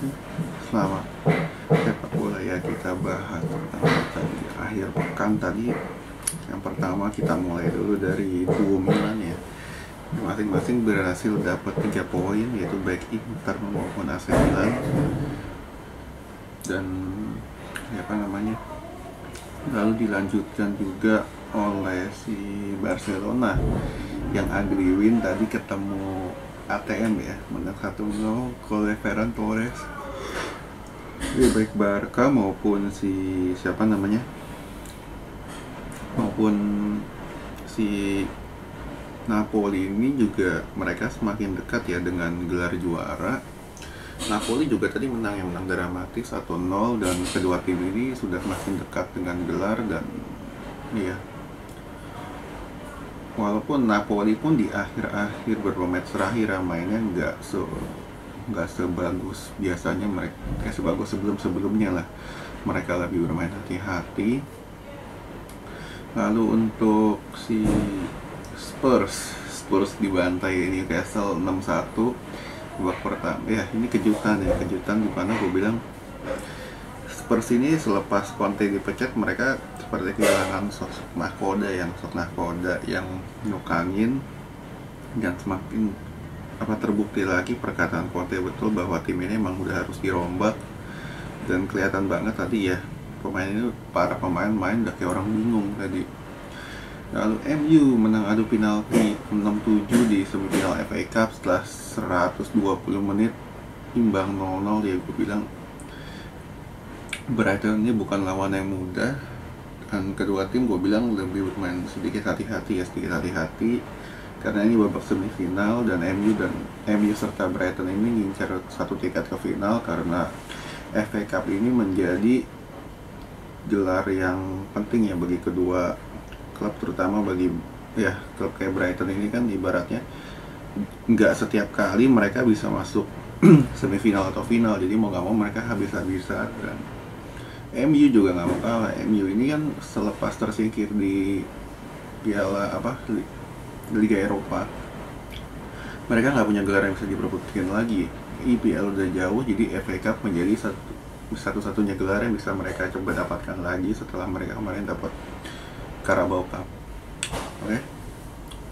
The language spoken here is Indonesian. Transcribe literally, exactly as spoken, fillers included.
selama sepak bola ya kita bahas tentang tadi akhir pekan tadi. Yang pertama kita mulai dulu dari duo Milan ya, masing-masing berhasil dapat tiga poin, yaitu baik Inter maupun A C Milan. Dan apa namanya lalu dilanjutkan juga oleh si Barcelona yang agree win tadi ketemu A T M ya, menang satu nol oleh Ferran Torres. Ya, baik Barca maupun si siapa namanya maupun si Napoli ini juga mereka semakin dekat ya dengan gelar juara. Napoli juga tadi menang, yang menang dramatis satu nol, dan kedua tim ini sudah semakin dekat dengan gelar. Dan ya walaupun Napoli pun di akhir-akhir beberapa match terakhir mainnya nggak se nggak sebagus biasanya, mereka kayak sebagus sebelum-sebelumnya lah, mereka lebih bermain hati-hati. Lalu untuk si Spurs Spurs dibantai Newcastle enam satu babak pertama. Ya ini kejutan ya, kejutan di mana gue bilang Spurs ini selepas Conte dipecat, mereka seperti kehilangan sosok nahkoda yang sosok nahkoda yang nyukangin. Dan semakin apa terbukti lagi perkataan Conte betul bahwa tim ini emang udah harus dirombak. Dan kelihatan banget tadi ya, pemain ini, para pemain main udah kayak orang bingung tadi. Lalu M U menang adu penalti enam tujuh di semifinal F A Cup setelah seratus dua puluh menit imbang nol nol. Ya gue bilang Brighton ini bukan lawan yang mudah, dan kedua tim gue bilang lebih bermain sedikit hati-hati ya, sedikit hati-hati karena ini babak semifinal, dan M U dan M U serta Brighton ini ngincar satu tiket ke final karena F A Cup ini menjadi gelar yang penting ya bagi kedua klub, terutama bagi ya klub kayak Brighton ini kan ibaratnya nggak setiap kali mereka bisa masuk semifinal atau final, jadi mau nggak mau mereka habis-habisan. Dan M U juga nggak mau kalah. M U ini kan selepas tersingkir di piala apa Liga Eropa, mereka nggak punya gelar yang bisa diperebutkan lagi. I P L udah jauh, jadi F A Cup menjadi satu satu-satunya gelar yang bisa mereka coba dapatkan lagi setelah mereka kemarin dapat Carabao Cup. Oke. Okay?